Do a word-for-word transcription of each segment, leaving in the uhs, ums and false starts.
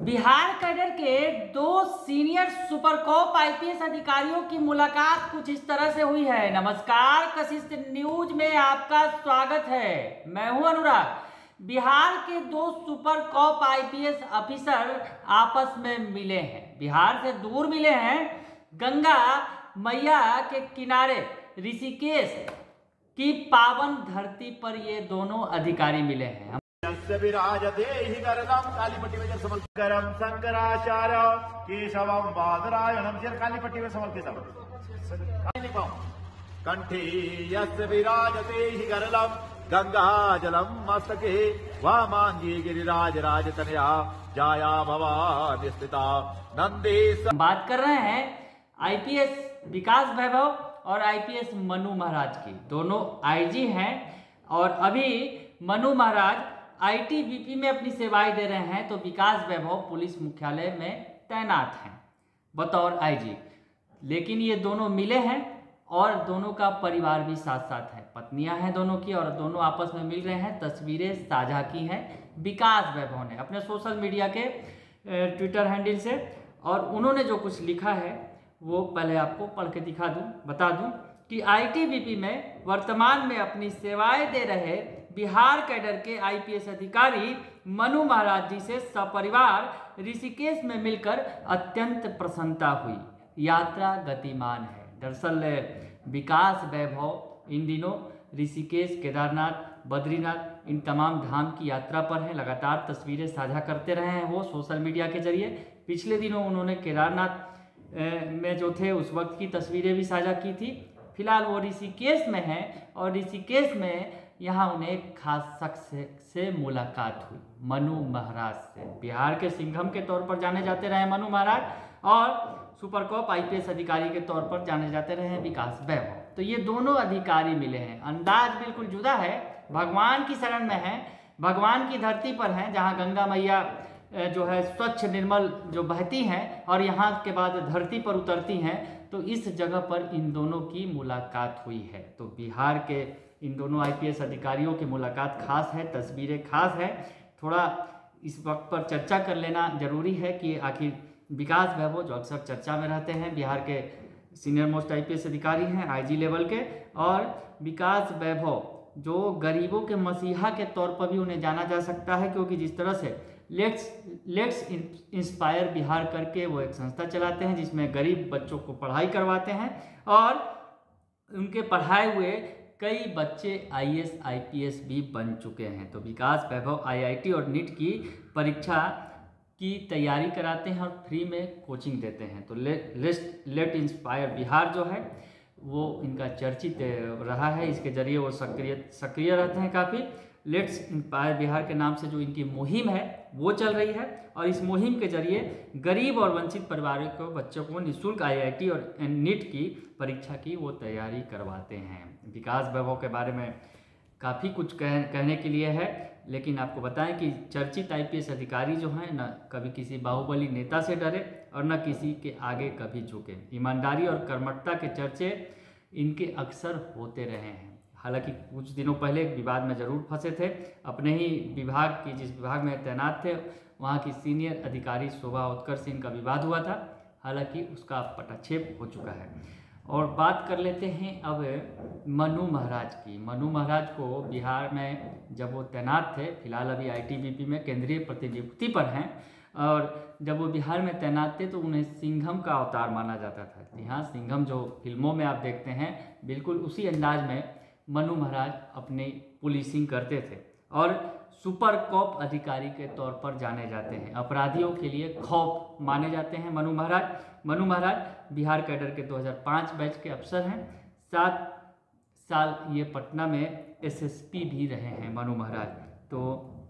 Bihar cadre के दो senior super cop IPS अधिकारियों की मुलाकात कुछ इस तरह से हुई है। नमस्कार, कशिश न्यूज में आपका स्वागत है। मैं हूं अनुराग। बिहार के दो सुपर कॉप आईपीएस अफिसर आपस में मिले हैं, बिहार से दूर मिले हैं। गंगा मैया के किनारे ऋषिकेश की पावन धरती पर ये दोनों अधिकारी मिले हैं। विराजते हि गरदं कालीपट्टी में समर्पितम शंकराचार्य केशवम बादरायणम शेर कालीपट्टी में समर्पितम कंठे यस्य विराजते हि गरदं गंगा जलम मस्तके वामांगी गिरिराज राजतनया जाया भवानी स्थिता नंदेश। बात कर रहे हैं आईपीएस विकास वैभव और आईपीएस मनु महाराज की। दोनों आईजी हैं और अभी मनु महाराज आईटीबीपी में अपनी सेवाएं दे रहे हैं, तो विकास वैभव पुलिस मुख्यालय में तैनात हैं बतौर आईजी। लेकिन ये दोनों मिले हैं और दोनों का परिवार भी साथ साथ है, पत्नियां हैं दोनों की, और दोनों आपस में मिल रहे हैं। तस्वीरें साझा की हैं विकास वैभव ने अपने सोशल मीडिया के ट्विटर हैंडल से, और उन्होंने जो कुछ लिखा है वो पहले आपको पढ़ के दिखा दूं, बता दूं कि आईटीबीपी में वर्तमान में अपनी सेवाएं दे रहे बिहार कैडर के आईपीएस अधिकारी मनु महाराज जी से सपरिवार ऋषिकेश में मिलकर अत्यंत प्रसन्नता हुई। यात्रा गतिमान है। दरअसल विकास वैभव इन दिनों ऋषिकेश, केदारनाथ, बद्रीनाथ, इन तमाम धाम की यात्रा पर हैं। लगातार तस्वीरें साझा करते रहे हैं वो सोशल मीडिया के जरिए। पिछले दिनों उन्होंने केदारनाथ में जो थे उस वक्त की तस्वीरें भी साझा की थी। फिलहाल वो ऋषिकेश में हैं और ऋषिकेश में यहाँ उन्हें एक खास शख्स से, से मुलाकात हुई, मनु महाराज से। बिहार के सिंघम के तौर पर जाने जाते रहे मनु महाराज, और सुपर कॉप आईपीएस अधिकारी के तौर पर जाने जाते रहे विकास वैभव। तो ये दोनों अधिकारी मिले हैं। अंदाज बिल्कुल जुदा है। भगवान की शरण में हैं, भगवान की धरती पर हैं, जहाँ गंगा मैया जो है स्वच्छ निर्मल जो बहती हैं और यहाँ के बाद धरती पर उतरती हैं। तो इस जगह पर इन दोनों की मुलाकात हुई है। तो बिहार के इन दोनों आईपीएस अधिकारियों की मुलाकात खास है, तस्वीरें खास है। थोड़ा इस वक्त पर चर्चा कर लेना जरूरी है कि आखिर विकास वैभव जो अक्सर चर्चा में रहते हैं, बिहार के सीनियर मोस्ट आईपीएस अधिकारी हैं आईजी लेवल के, और विकास वैभव जो गरीबों के मसीहा के तौर पर भी उन्हें जाना जा सकता है, क्योंकि जिस तरह से लेट्स लेट्स इंस्पायर बिहार करके वो एक संस्था चलाते हैं जिसमें गरीब बच्चों को पढ़ाई करवाते हैं, और उनके पढ़ाए हुए कई बच्चे आईएएस आईपीएस भी बन चुके हैं। तो विकास वैभव आईआईटी और नीट की परीक्षा की तैयारी कराते हैं और फ्री में कोचिंग देते हैं। तो लेट लेट इंस्पायर बिहार जो है वो इनका चर्चित रहा है। इसके जरिए वो सक्रिय सक्रिय रहते हैं काफ़ी। लेट्स इंस्पायर बिहार के नाम से जो इनकी मुहिम है वो चल रही है, और इस मुहिम के जरिए गरीब और वंचित परिवारों को बच्चों को निःशुल्क आईआईटी और नीट की परीक्षा की वो तैयारी करवाते हैं। विकास वैभव के बारे में काफ़ी कुछ कह, कहने के लिए है, लेकिन आपको बताएं कि चर्चित आईपीएस अधिकारी जो हैं न कभी किसी बाहुबली नेता से डरे और न किसी के आगे कभी झुके। ईमानदारी और कर्मठता के चर्चे इनके अक्सर होते रहे हैं। हालांकि कुछ दिनों पहले एक विवाद में जरूर फंसे थे। अपने ही विभाग की, जिस विभाग में तैनात थे, वहाँ की सीनियर अधिकारी शोभा उत्कर्ष से इनका विवाद हुआ था। हालांकि उसका पटाक्षेप हो चुका है। और बात कर लेते हैं अब मनु महाराज की। मनु महाराज को बिहार में जब वो तैनात थे, फिलहाल अभी आईटीबीपी में केंद्रीय प्रतिनियुक्ति पर हैं, और जब वो बिहार में तैनात थे तो उन्हें सिंघम का अवतार माना जाता था। यहाँ सिंघम जो फिल्मों में आप देखते हैं, बिल्कुल उसी अंदाज में मनु महाराज अपनी पुलिसिंग करते थे, और सुपर कॉप अधिकारी के तौर पर जाने जाते हैं। अपराधियों के लिए खौफ माने जाते हैं मनु महाराज। मनु महाराज बिहार कैडर के दो हज़ार पाँच बैच के अफसर हैं। सात साल ये पटना में एसएसपी भी रहे हैं मनु महाराज। तो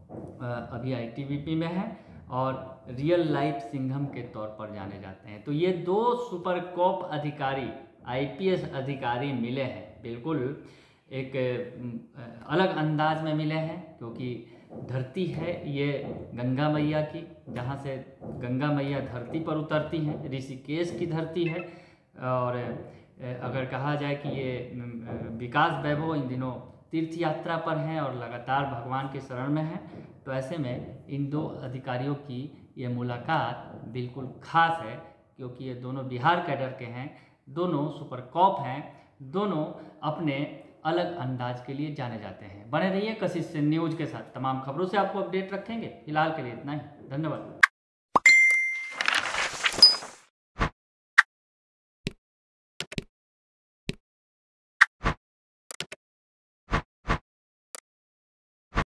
अभी आईटीबीपी में हैं और रियल लाइफ सिंघम के तौर पर जाने जाते हैं। तो ये दो सुपर कॉप अधिकारी आईपीएस अधिकारी मिले हैं, बिल्कुल एक अलग अंदाज में मिले हैं, क्योंकि धरती है ये गंगा मैया की, जहाँ से गंगा मैया धरती पर उतरती हैं, ऋषिकेश की धरती है। और अगर कहा जाए कि ये विकास वैभव इन दिनों तीर्थ यात्रा पर हैं और लगातार भगवान के शरण में हैं, तो ऐसे में इन दो अधिकारियों की ये मुलाकात बिल्कुल खास है, क्योंकि ये दोनों बिहार कैडर के हैं, दोनों सुपर कॉप हैं, दोनों अपने अलग अंदाज के लिए जाने जाते हैं। बने रहिए कशिश न्यूज के साथ, तमाम खबरों से आपको अपडेट रखेंगे। फिलहाल के लिए इतना ही, धन्यवाद।